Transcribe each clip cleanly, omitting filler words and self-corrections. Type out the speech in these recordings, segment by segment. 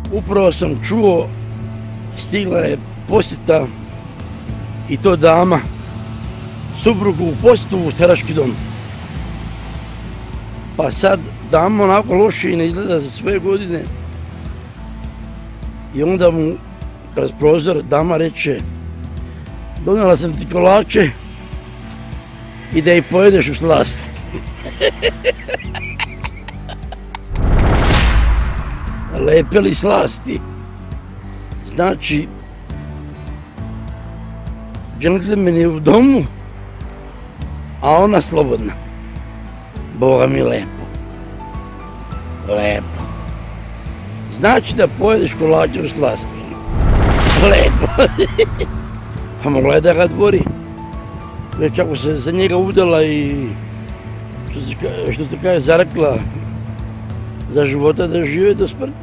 Upravo sam čuo, stigla je posjeta i to dama, suprugu u posjetu u starački dom. Pa sad dama onako loše ne izgleda za svoje godine i onda mu kroz prozor dama reče: donijela sam ti kolače i da ih pojedeš u slast. Lepe li slasti? Znači, džentlmen je u domu, a ona slobodna. Boga mi lepo. Lepo. Znači da pojedeš kolače u slasti. Lepo. A mogla je da ga dvori. Već ako se za njega udala i što se kaže zarekla za života da žive do smrti.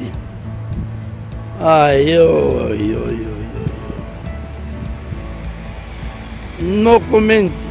Ajoj. No komenti.